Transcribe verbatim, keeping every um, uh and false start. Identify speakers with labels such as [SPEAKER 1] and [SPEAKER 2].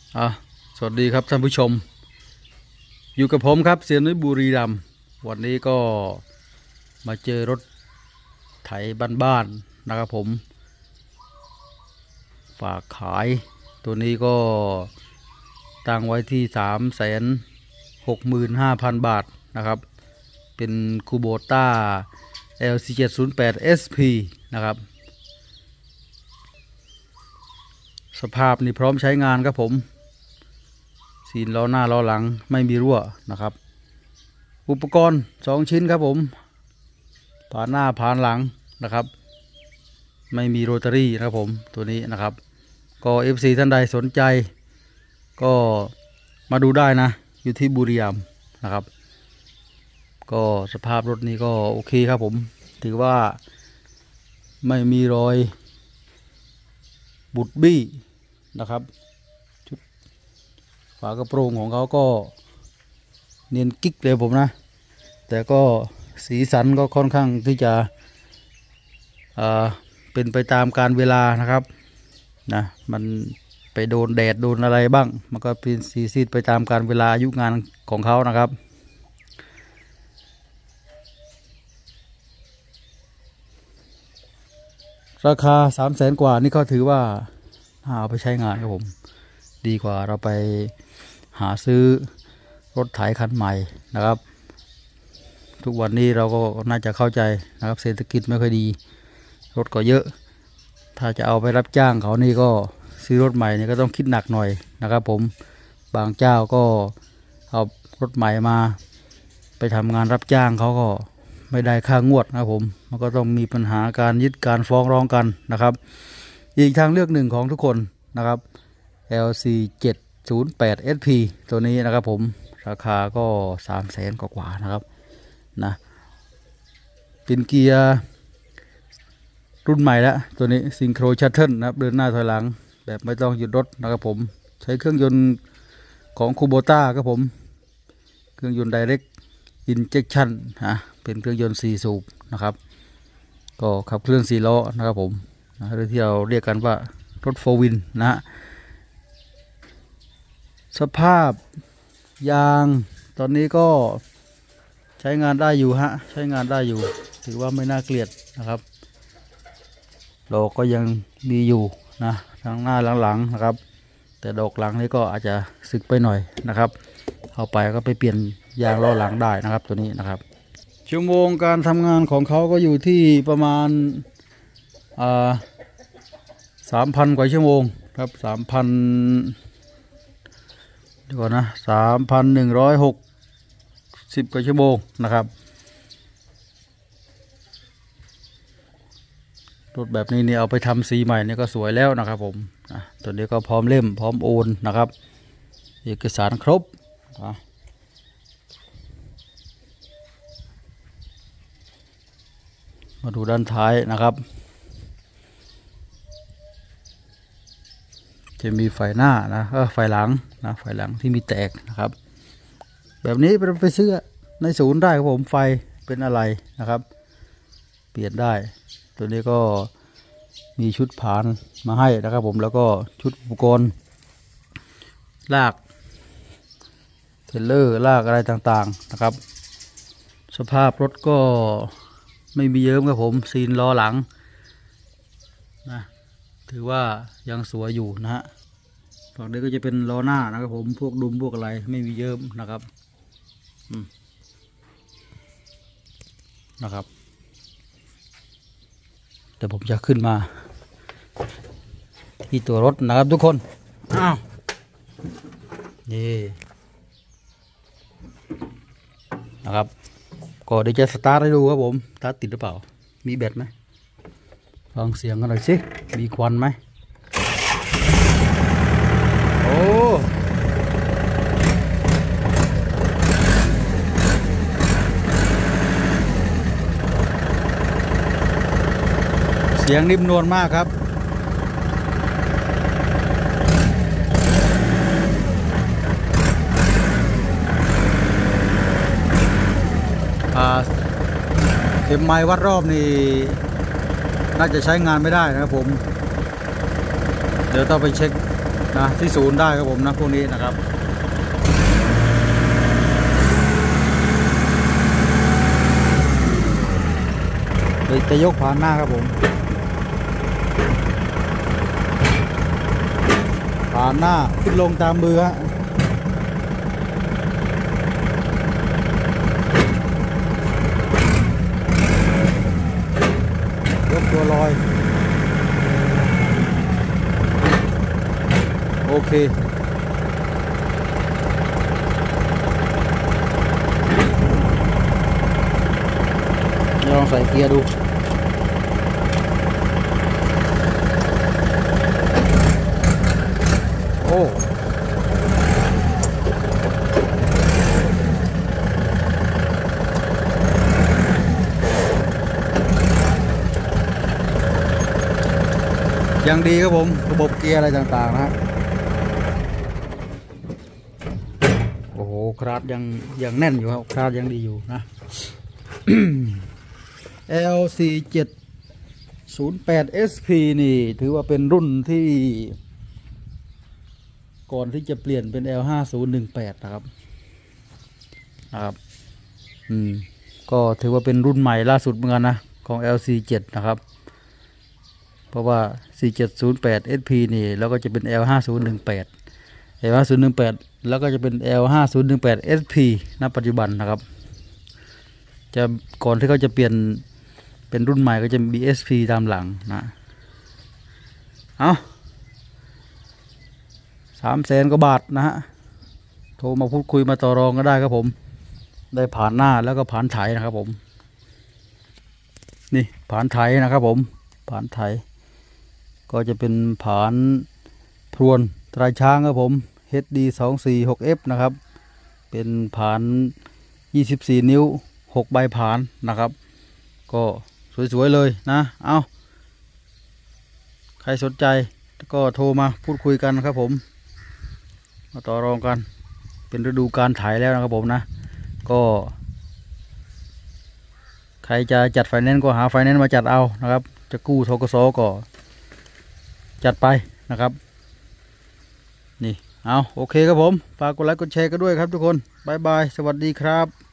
[SPEAKER 1] อ่ะสวัสดีครับท่านผู้ชมอยู่กับผมครับเซียนนุ้ยบุรีรัมย์วันนี้ก็มาเจอรถไถบ้านๆนะครับผมฝากขายตัวนี้ก็ตั้งไว้ที่สามแสนหกหมื่นห้าพันบาทนะครับเป็นคูโบต้า แอล ซี เจ็ดศูนย์แปด เอส พี นะครับสภาพนี่พร้อมใช้งานครับผมซีนล้อหน้าล้อหลังไม่มีรั่วนะครับอุปกรณ์สองชิ้นครับผมผ่านหน้าผ่านหลังนะครับไม่มีโรตารี่นะครับผมตัวนี้นะครับก็ เอฟ ซี ท่านใดสนใจก็มาดูได้นะอยู่ที่บุรีรัมย์นะครับก็สภาพรถนี้ก็โอเคครับผมถือว่าไม่มีรอยบุดบี้นะครับฝากระโปรงของเขาก็เนียนกิ๊กเลยผมนะแต่ก็สีสันก็ค่อนข้างที่จะเอ่อเป็นไปตามการเวลานะครับนะมันไปโดนแดดโดนอะไรบ้างมันก็เป็นสีซีดไปตามการเวลาอายุงานของเขานะครับราคาสามแสนกว่านี่ก็ถือว่าเอาไปใช้งานครับผมดีกว่าเราไปหาซื้อรถไถคันใหม่นะครับทุกวันนี้เราก็น่าจะเข้าใจนะครับเศรษฐกิจไม่ค่อยดีรถก็เยอะถ้าจะเอาไปรับจ้างเขานี่ก็ซื้อรถใหม่นี่ก็ต้องคิดหนักหน่อยนะครับผมบางเจ้าก็เอารถใหม่มาไปทำงานรับจ้างเขาก็ไม่ได้ค่างวดนะครับผมมันก็ต้องมีปัญหาการยึดการฟ้องร้องกันนะครับอีกทางเลือกหนึ่งของทุกคนนะครับ แอล ซี เจ็ดศูนย์แปด เอส พี ตัวนี้นะครับผมราคาก็สามแสนกว่าๆนะครับนะเป็นเกียร์รุ่นใหม่แล้วตัวนี้ซิงโครชัตเทิลนะครับเดินหน้าถอยหลังแบบไม่ต้องหยุดรถนะครับผมใช้เครื่องยนต์ของคูโบต้าครับผมเครื่องยนต์ Direct Injection ฮะเป็นเครื่องยนต์สี่สูบนะครับก็ขับเคลื่อนสี่ล้อนะครับผมนะหรือที่เราเรียกกันว่ารถโฟร์วินนะฮะสภาพยางตอนนี้ก็ใช้งานได้อยู่ฮะใช้งานได้อยู่ถือว่าไม่น่าเกลียดนะครับดอกก็ยังมีอยู่นะทั้งหน้าหลังๆนะครับแต่ดอกหลังนี่ก็อาจจะสึกไปหน่อยนะครับเอาไปก็ไปเปลี่ยนยางล้อหลังได้นะครับตัวนี้นะครับชั่วโมงการทำงานของเขาก็อยู่ที่ประมาณอ่าสามพันกว่าชั่วโมงครับสามพันเดี๋ยวก่อนนะสามพันหนึ่งร้อยหกสิบกว่าชั่วโมงนะครับรถแบบนี้เนี่ยเอาไปทำสีใหม่เนี่ยก็สวยแล้วนะครับผมนะตัวนี้ก็พร้อมเล่มพร้อมโอนนะครับเอกสารครบนะมาดูด้านท้ายนะครับจะมีไฟหน้านะเออไฟหลังนะไฟหลังที่มีแตกนะครับแบบนี้ไปซื้อในศูนย์ได้ครับผมไฟเป็นอะไรนะครับเปลี่ยนได้ตัวนี้ก็มีชุดผานมาให้นะครับผมแล้วก็ชุดอุปกรณ์ลากเทเลอร์ลากอะไรต่างๆนะครับสภาพรถก็ไม่มีเยิ้มครับผมซีนล้อหลังนะถือว่ายังสวยอยู่นะฮะฝั่งนี้ก็จะเป็นล้อหน้านะครับผมพวกดุมพวกอะไรไม่มีเยิ้มนะครับนะครับเดี๋ยวผมจะขึ้นมาที่ตัวรถนะครับทุกคนอ้าวนี่นะครับก็เดี๋ยวจะสตาร์ทให้ดูครับผมสตาร์ทติดหรือเปล่ามีแบตไหมฟังเสียงกันหน่อยสิมีควันไหมโอ้เสียงนิ่มนวลมากครับเข็มไม้วัดรอบนี่น่าจะใช้งานไม่ได้นะครับผมเดี๋ยวต้องไปเช็คนะที่ศูนย์ได้ครับผมนะพวกนี้นะครับจะยกผ่านหน้าครับผมผ่านหน้าขึ้นลงตามมือฮะยกตัวลอยโอเคลองใส่เกียร์ดูโอ้ยังดีครับผมระบบเกียร์อะไรต่างๆนะฮะโอ้โหคราดยังยังแน่นอยู่ครับคราดยังดีอยู่นะ แอล สี่ เจ็ด ศูนย์ แปด เอส พี นี่ถือว่าเป็นรุ่นที่ก่อนที่จะเปลี่ยนเป็น แอล ห้าศูนย์หนึ่งแปด นะครับนะครับอืมก็ถือว่าเป็นรุ่นใหม่ล่าสุดเหมือนกันนะของ แอล สี่ เจ็ด นะครับเพราะว่า สี่ เจ็ด ศูนย์ แปด เอส พี นี่แล้วก็จะเป็น แอล ห้าศูนย์หนึ่งแปด แอล ห้าศูนย์หนึ่งแปด แล้วก็จะเป็น แอล ห้าศูนย์หนึ่งแปด เอส พี ณ ปัจจุบันนะครับจะก่อนที่เขาจะเปลี่ยนเป็นรุ่นใหม่ก็จะมี บี เอส พี ตามหลังนะเอาสามแสนกว่าบาทนะฮะโทรมาพูดคุยมาต่อรองก็ได้ครับผมได้ผ่านหน้าแล้วก็ผ่านไถนะครับผมนี่ผ่านไถนะครับผมผ่านไถก็จะเป็นผ่านพรวนตราช้างครับผม เอช ดี สองสี่หก เอฟ นะครับเป็นผ่านยี่สิบสี่นิ้วหกใบผ่านนะครับก็สวยๆเลยนะเอาใครสนใจก็โทรมาพูดคุยกันนะครับผมมาต่อรองกันเป็นฤดูการถ่ายแล้วนะครับผมนะก็ใครจะจัดไฟแนนซ์ก็หาไฟแนนซ์มาจัดเอานะครับจะกู้ธกสก็จัดไปนะครับนี่เอาโอเคครับผมฝากกดไลค์กดแชร์กันด้วยครับทุกคนบ๊ายบายสวัสดีครับ